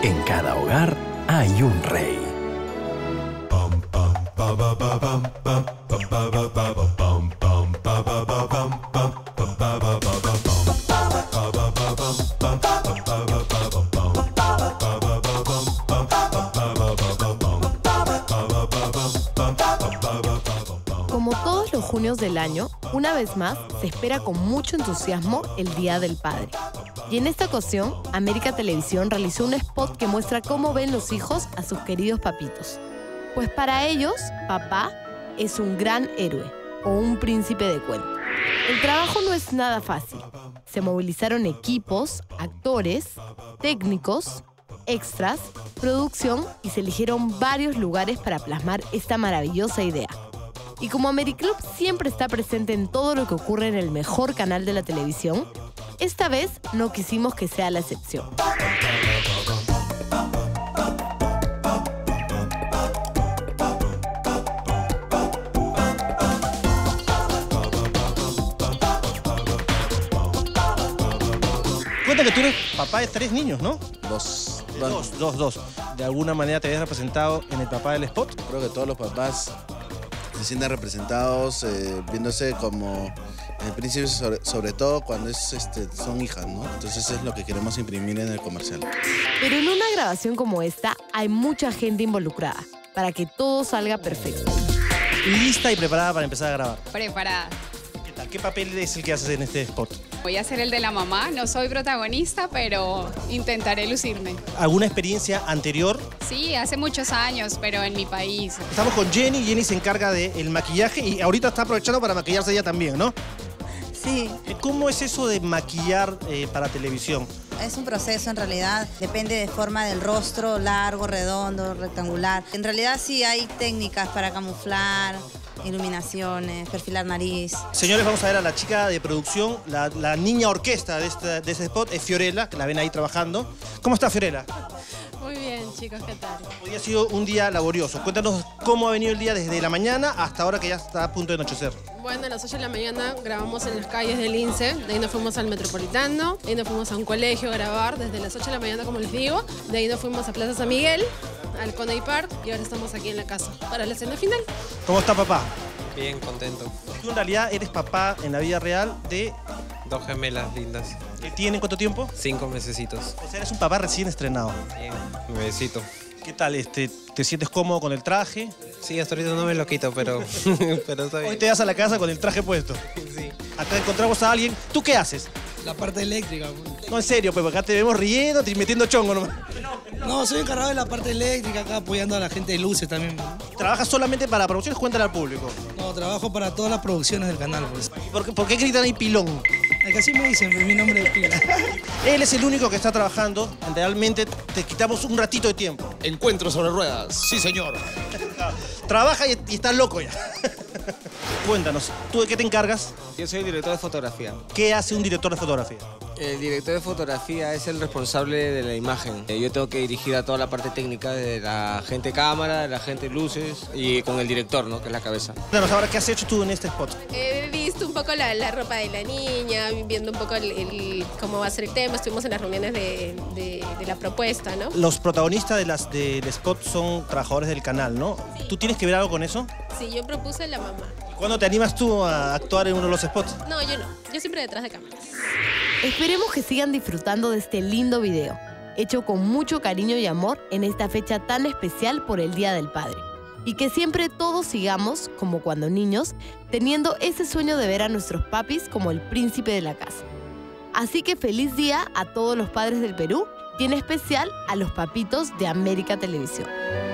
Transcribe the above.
En cada hogar hay un rey. Como todos los junios del año, una vez más se espera con mucho entusiasmo el Día del Padre. Y en esta ocasión, América Televisión realizó un spot que muestra cómo ven los hijos a sus queridos papitos. Pues para ellos, papá es un gran héroe o un príncipe de cuento. El trabajo no es nada fácil. Se movilizaron equipos, actores, técnicos, extras, producción y se eligieron varios lugares para plasmar esta maravillosa idea. Y como Americlub siempre está presente en todo lo que ocurre en el mejor canal de la televisión, esta vez no quisimos que sea la excepción. Cuenta que tú eres papá de 3 niños, ¿no? Dos. Dos. ¿De alguna manera te ves representado en el papá del spot? Creo que todos los papás se sienten representados, viéndose como el príncipe, sobre todo cuando son hijas, ¿no? Entonces es lo que queremos imprimir en el comercial. Pero en una grabación como esta hay mucha gente involucrada para que todo salga perfecto. ¿Lista y preparada para empezar a grabar? Preparada. ¿Qué tal? ¿Qué papel es el que haces en este spot? Voy a ser el de la mamá, no soy protagonista, pero intentaré lucirme. ¿Alguna experiencia anterior? Sí, hace muchos años, pero en mi país. Estamos con Jenny. Jenny se encarga del maquillaje y ahorita está aprovechando para maquillarse ella también, ¿no? Sí, ¿Cómo es eso de maquillar para televisión? es un proceso en realidad, depende de forma del rostro, largo, redondo, rectangular. En realidad sí hay técnicas para camuflar, iluminaciones, perfilar nariz. Señores, vamos a ver a la chica de producción, la niña orquesta de este spot, es Fiorella, que la ven ahí trabajando. ¿Cómo está, Fiorella? Muy bien, chicos, ¿qué tal? Hoy ha sido un día laborioso. Cuéntanos cómo ha venido el día desde la mañana hasta ahora que ya está a punto de anochecer. Bueno, a las 8 de la mañana grabamos en las calles del INSE, de ahí nos fuimos al Metropolitano, de ahí nos fuimos a un colegio a grabar desde las 8 de la mañana, como les digo, de ahí nos fuimos a Plaza San Miguel, al Coney Park y ahora estamos aquí en la casa para la escena final. ¿Cómo está, papá? Bien, contento. Tú en realidad eres papá en la vida real de... 2 gemelas lindas. ¿Que tienen cuánto tiempo? 5 mesecitos. O sea, eres un papá recién estrenado. Bien, nuevecito. ¿Qué tal? ¿Te sientes cómodo con el traje? Sí, hasta ahorita no me lo quito, pero está bien. Hoy te vas a la casa con el traje puesto. Sí. Acá encontramos a alguien. ¿Tú qué haces? La parte eléctrica. No, en serio, pues acá te vemos riendo y metiendo chongo nomás. No, soy encargado de la parte eléctrica, acá apoyando a la gente de luces también. ¿Trabajas solamente para producciones? Cuéntale al público. No, trabajo para todas las producciones del canal, pues. ¿Por qué gritan ahí pilón? Es que así me dicen, pues, mi nombre de pila. Él es el único que está trabajando. Realmente te quitamos un ratito de tiempo. Encuentro sobre ruedas, sí señor. Trabaja y está loco ya. Cuéntanos, ¿tú de qué te encargas? Yo soy director de fotografía. ¿Qué hace un director de fotografía? El director de fotografía es el responsable de la imagen. Yo tengo que dirigir a toda la parte técnica de la gente cámara, de la gente luces y con el director, ¿no? Que es la cabeza. Cuéntanos ahora, ¿qué has hecho tú en este spot? He visto un poco la ropa de la niña, viendo un poco cómo va a ser el tema, estuvimos en las reuniones de la propuesta, ¿no? Los protagonistas del spot son trabajadores del canal, ¿no? Sí. ¿Tú tienes que ver algo con eso? Sí, yo propuse la mamá. ¿Cuándo te animas tú a actuar en uno de los spots? No, yo no, yo siempre detrás de cámaras. Esperemos que sigan disfrutando de este lindo video, hecho con mucho cariño y amor en esta fecha tan especial por el Día del Padre. Y que siempre todos sigamos, como cuando niños, teniendo ese sueño de ver a nuestros papis como el príncipe de la casa. Así que feliz día a todos los padres del Perú y en especial a los papitos de América Televisión.